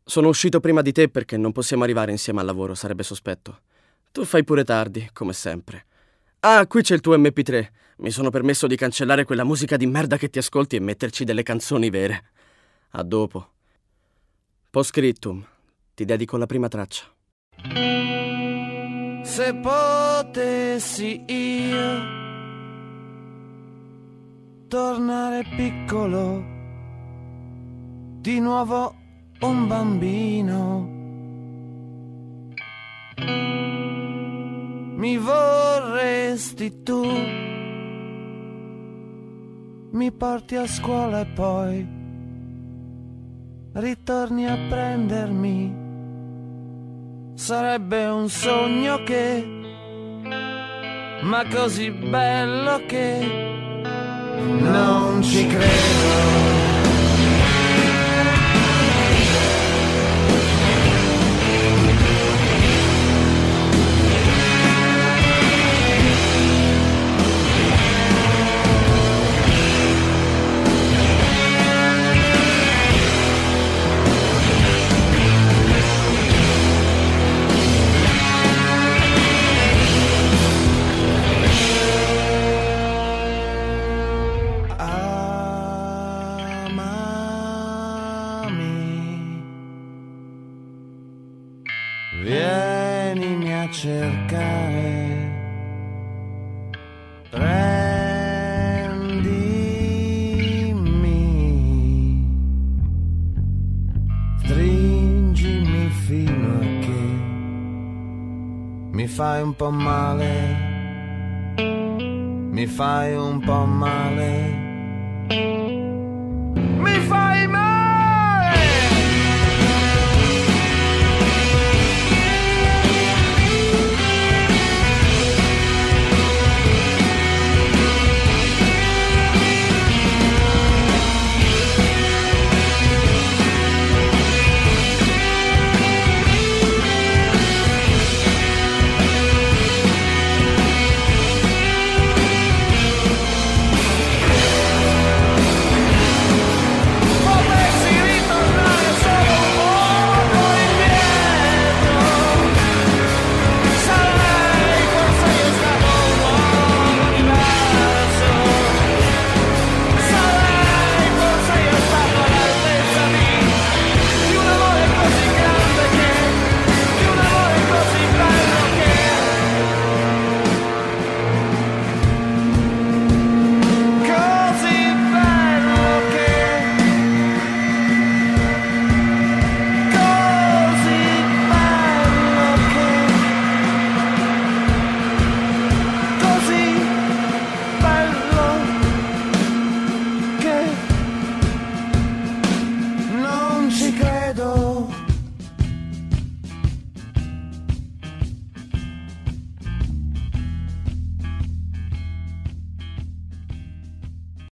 Sono uscito prima di te perché non possiamo arrivare insieme al lavoro, sarebbe sospetto. Tu fai pure tardi, come sempre. Ah, qui c'è il tuo MP3. Mi sono permesso di cancellare quella musica di merda che ti ascolti e metterci delle canzoni vere. A dopo. Postscriptum. Ti dedico la prima traccia. Se potessi io tornare piccolo, di nuovo un bambino, mi vorresti tu, mi porti a scuola e poi ritorni a prendermi. Sarebbe un sogno che, ma così bello che non ci credo. Vienimi a cercare, prendimi, stringimi fino a che mi fai un po' male, mi fai un po' male, mi fai male.